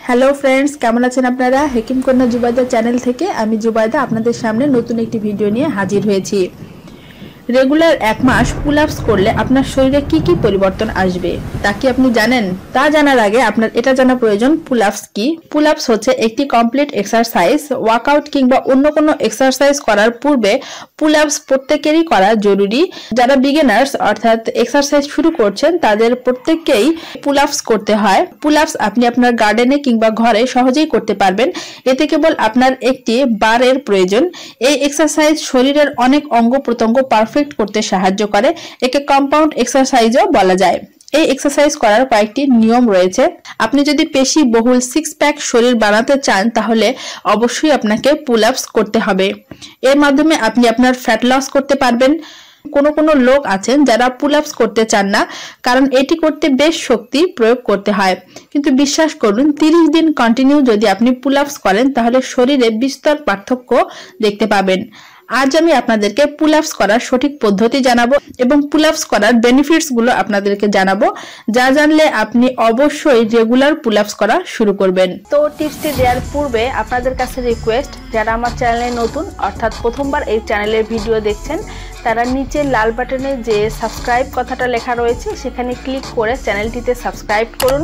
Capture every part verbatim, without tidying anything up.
Hello friends, কেমন আছেন আপনারা? হেকিম কন্যা জুবাইদা চ্যানেল থেকে আমি জুবাইদা আপনাদের সামনে নতুন একটি ভিডিও নিয়ে হাজির হয়েছি। রেগুলার এক মাস পুল আপস করলে আপনার শরীরে কি কি পরিবর্তন আসবে তা কি আপনি জানেন? তা জানার আগে আপনার এটা জানা প্রয়োজন পুল আপস কি। পুল আপস হচ্ছে একটি কমপ্লিট এক্সারসাইজ। ওয়ার্কআউট কিংবা অন্য কোনো এক্সারসাইজ করার পূর্বে পুল আপস প্রত্যেকেরই করা জরুরি। যারা বিগিনার্স অর্থাৎ এক্সারসাইজ শুরু করছেন তাদের প্রত্যেককেই পুল আপস করতে হয়। পুল আপস আপনি আপনার গার্ডেনে কিংবা ঘরে সহজেই করতে পারবেন। এতে কেবল আপনার একটি বারের প্রয়োজন। এই এক্সারসাইজ শরীরের অনেক অঙ্গ প্রত্যঙ্গ পারফেক্ট করতে সাহায্য করে। একে কম্পাউন্ড এক্সারসাইজও বলা যায়। এই এক্সারসাইজ করার কয়েকটি নিয়ম রয়েছে। আপনি যদি পেশি বহুল সিক্স প্যাক শরীর বানাতে চান তাহলে অবশ্যই আপনাকে পুল আপস করতে হবে। এর মাধ্যমে আপনি আপনার ফ্যাট লস করতে পারবেন। কোনো কোনো লোক আছেন যারা পুল আপস করতে চান না, কারণ এটি করতে বেশ শক্তি প্রয়োগ করতে হয়। কিন্তু বিশ্বাস করুন, তিরিশ দিন কন্টিনিউ যদি আপনি পুল আপস করেন তাহলে শরীরে বিস্তর পার্থক্য দেখতে পাবেন। আজ আমি আপনাদেরকে পুল আপস করার সঠিক পদ্ধতি জানাবো এবং পুল আপস করার বেনিফিটস গুলো আপনাদেরকে জানাবো, যা জানলে আপনি অবশ্যই রেগুলার পুল আপস করা শুরু করবেন। তো টিপসটি দেওয়ার পূর্বে আপনাদের কাছে রিকোয়েস্ট, যারা আমার চ্যানেলে নতুন অর্থাৎ প্রথমবার এই চ্যানেলের ভিডিও দেখছেন তারা নিচে লাল বাটনে যে সাবস্ক্রাইব কথাটা লেখা রয়েছে সেখানে ক্লিক করে চ্যানেলটিতে সাবস্ক্রাইব করুন,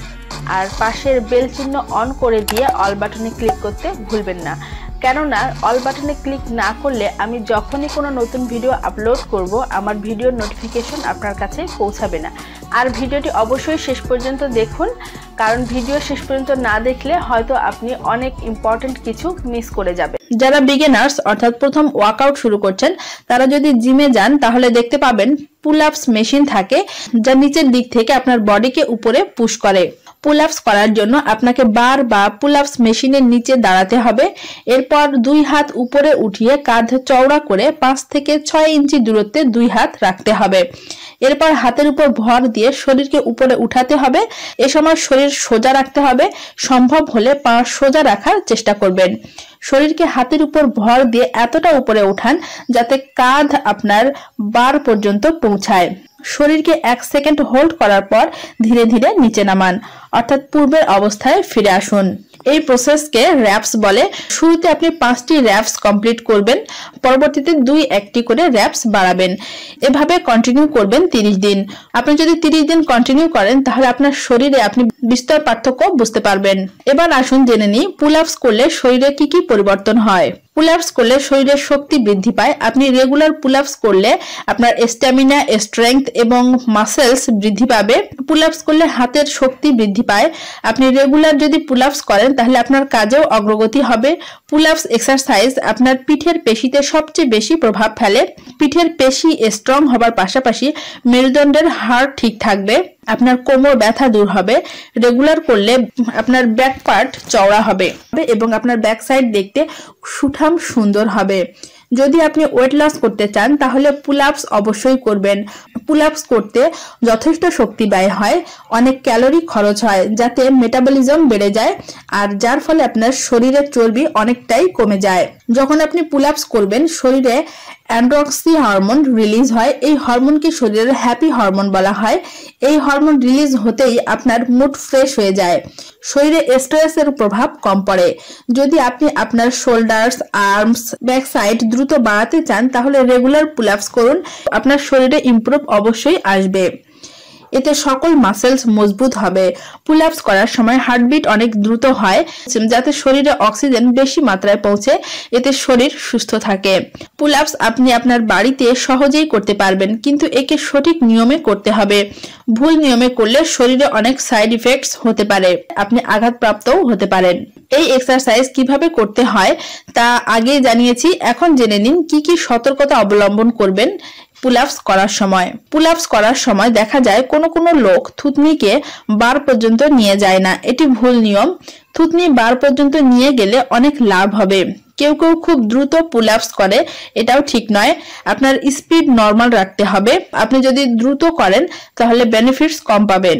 আর পাশের বেল চিহ্ন অন করে দিয়ে অল বাটনে ক্লিক করতে ভুলবেন না। কেননা অল বাটনে ক্লিক না করলে আমি যখনই কোনো নতুন ভিডিও আপলোড করব আমার ভিডিওর নোটিফিকেশন আপনার কাছে পৌঁছাবে না। আর ভিডিওটি অবশ্যই শেষ পর্যন্ত দেখুন, কারণ ভিডিও শেষ পর্যন্ত না দেখলে হয়তো আপনি অনেক ইম্পর্টেন্ট কিছু মিস করে যাবেন। যারা বিগিনার্স অর্থাৎ প্রথম ওয়ার্কআউট শুরু করছেন তারা যদি জিমে যান তাহলে দেখতে পাবেন পুল আপস মেশিন থাকে, যা নিচের দিক থেকে আপনার বডিকে উপরে পুশ করে। পুল আপস করার জন্য আপনাকে বার বা পুল আপস মেশিনের নিচে দাঁড়াতে হবে। এরপর দুই হাত উপরে উঠিয়ে কাঁধ চওড়া করে পাঁচ থেকে ছয় ইঞ্চি দূরত্বে দুই হাত রাখতে হবে। এরপর হাতের উপর ভর দিয়ে শরীরকে উপরে উঠাতে হবে। এ সময় শরীর সোজা রাখতে হবে। সম্ভব হলে পা সোজা রাখার চেষ্টা করবেন। শরীরকে হাতের উপর ভর দিয়ে এতটা উপরে উঠান যাতে কাঁধ আপনার বার পর্যন্ত পৌঁছায়। শরীরকে এক সেকেন্ড হোল্ড করার পর ধীরে ধীরে নিচে নামান, অর্থাৎ পূর্বের অবস্থায় ফিরে আসুন। এই প্রসেসকে র‍্যাপস বলে। শুরুতে আপনি পাঁচটি র‍্যাপস কমপ্লিট করবেন, পরবর্তীতে দুই একটি করে র‍্যাপস বাড়াবেন। এভাবে কন্টিনিউ করবেন তিরিশ দিন। আপনি যদি তিরিশ দিন কন্টিনিউ করেন তাহলে আপনার শরীরে আপনি বিস্তর পার্থক্য বুঝতে পারবেন। এবার আসুন জেনে নিই পুল আপস করলে শরীরে কি কি পরিবর্তন হয়। পুল আপস করলে শরীরের শক্তি বৃদ্ধি পায়। আপনি রেগুলার পুল আপস করলে আপনার স্ট্যামিনা, স্ট্রেংথ এবং মাসেলস বৃদ্ধি পাবে। পুল আপস করলে হাতের শক্তি বৃদ্ধি পায়। আপনি রেগুলার যদি পুল আপস করেন তাহলে আপনার কাজেও অগ্রগতি হবে। পুল আপস এক্সারসাইজ আপনার পিঠের পেশিতে সবচেয়ে বেশি প্রভাব ফেলে। পিঠের পেশি স্ট্রং হবার পাশাপাশি মেরুদণ্ডের হাড় ঠিক থাকবে। আপনার কোমর ব্যথা দূর হবে। রেগুলার করলে আপনার ব্যাক পার্ট চওড়া হবে এবং আপনার ব্যাক সাইড দেখতে সুঠাম সুন্দর হবে। যদি আপনি ওয়েট লস করতে চান তাহলে পুল আপস অবশ্যই করবেন। পুল আপস করতে যথেষ্ট শক্তি ব্যয় হয়, অনেক ক্যালোরি খরচ হয়, যাতে মেটাবলিজম বেড়ে যায় আর যার ফলে আপনার শরীরের চর্বি অনেকটাই কমে যায়। যখন আপনি পুল আপস করবেন শরীরে অ্যান্ড্রক্সি হরমোন রিলিজ হয়। এই হরমোনকে শরীরের হ্যাপি হরমোন বলা হয়। এই হরমোন রিলিজ হতেই আপনার মুড ফ্রেশ হয়ে যায়। শরীরে স্ট্রেসের প্রভাব কম পড়ে। যদি আপনি আপনার শোল্ডার্স, আর্মস, ব্যাক সাইড দ্রুত বাড়াতে চান তাহলে রেগুলার পুল আপস করুন। আপনার শরীরে ইমপ্রুভ অবশ্যই আসবে। এতে সকল মাসেলস মজবুত হবে। পুল আপস করার সময় হার্টবিট অনেক দ্রুত হয় যাতে শরীরে অক্সিজেন বেশি মাত্রায় পৌঁছে। এতে শরীর সুস্থ থাকে। পুল আপস আপনি আপনার বাড়িতে সহজেই করতে পারবেন, কিন্তু একে সঠিক নিয়মে করতে হবে। ভুল নিয়মে করলে শরীরে অনেক সাইড ইফেক্টস হতে পারে, আপনি আঘাতপ্রাপ্তও হতে পারেন। এই এক্সারসাইজ কিভাবে করতে হয় তা আগে জানিয়েছি। এখন জেনে নিন কি কি সতর্কতা অবলম্বন করবেন পুল আপস করার সময়। পুল আপস করার সময় দেখা যায় কোনো কোনো লোক থুতনিকে বার পর্যন্ত নিয়ে যায় না। এটি ভুল নিয়ম। থুতনি বার পর্যন্ত নিয়ে গেলে অনেক লাভ হবে। কেউ কেউ খুব দ্রুত পুল আপস করে, এটাও ঠিক নয়। আপনার স্পিড নর্মাল রাখতে হবে। আপনি যদি দ্রুত করেন তাহলে বেনিফিটস কম পাবেন।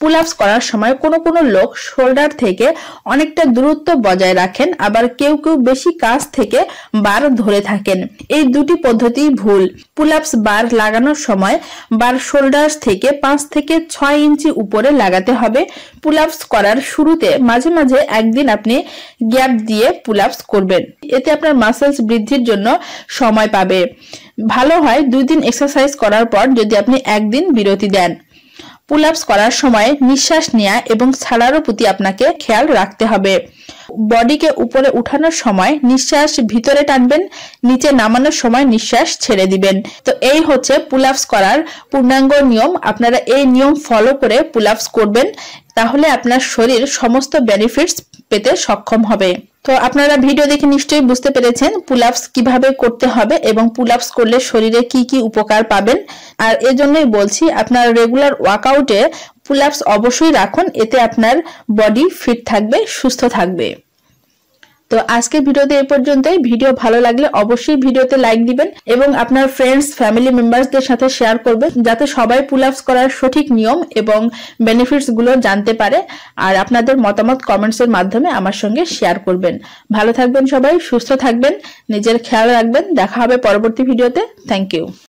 পুল আপস করার সময় কোনো কোনো লোক শোল্ডার থেকে অনেকটা দূরত্ব বজায় রাখেন, আবার কেউ কেউ বেশি কাছ থেকে বার ধরে থাকেন। এই দুটি পদ্ধতি ভুল। পুল আপস বার লাগানোর সময় বার শোল্ডার থেকে পাঁচ থেকে ছয় ইঞ্চি উপরে লাগাতে হবে। পুল আপস করার শুরুতে মাঝে মাঝে একদিন আপনি গ্যাপ দিয়ে পুল আপস করবেন, এতে আপনার মাসেলস বৃদ্ধির জন্য সময় পাবে। ভালো হয় দুই দিন এক্সারসাইজ করার পর যদি আপনি একদিন বিরতি দেন। পুল আপস করার সময় নিঃশ্বাস নেওয়া এবং ছাড়ারও প্রতি আপনাকে খেয়াল রাখতে হবে। বডিকে উপরে উঠানোর সময় নিঃশ্বাস ভিতরে টানবেন, নিচে নামানোর সময় নিঃশ্বাস ছেড়ে দিবেন। তো এই হচ্ছে পুল আপস করার পূর্ণাঙ্গ নিয়ম। আপনারা এই নিয়ম ফলো করে পুল আপস করবেন, তাহলে আপনার শরীর সমস্ত বেনিফিটস পেতে সক্ষম হবে। তো আপনারা ভিডিও দেখে নিশ্চয়ই বুঝতে পেরেছেন পুল আপস কিভাবে করতে হবে এবং পুল আপস করলে শরীরে কি কি উপকার পাবেন। আর এজন্যই বলছি আপনার রেগুলার ওয়ার্কআউটে পুল আপস অবশ্যই রাখুন, এতে আপনার বডি ফিট থাকবে, সুস্থ থাকবে। তো আজকে ভিডিওতে এই পর্যন্তই। ভিডিও ভালো লাগলে অবশ্যই ভিডিওতে লাইক দিবেন এবং আপনার ফ্রেন্ডস ফ্যামিলি মেম্বারসদের সাথে শেয়ার করবেন, যাতে সবাই পুল আপস করার সঠিক নিয়ম এবং বেনিফিটস গুলো জানতে পারে। আর আপনাদের মতামত কমেন্টসের মাধ্যমে আমার সঙ্গে শেয়ার করবেন। ভালো থাকবেন সবাই, সুস্থ থাকবেন, নিজের খেয়াল রাখবেন। দেখা হবে পরবর্তী ভিডিওতে। Thank you.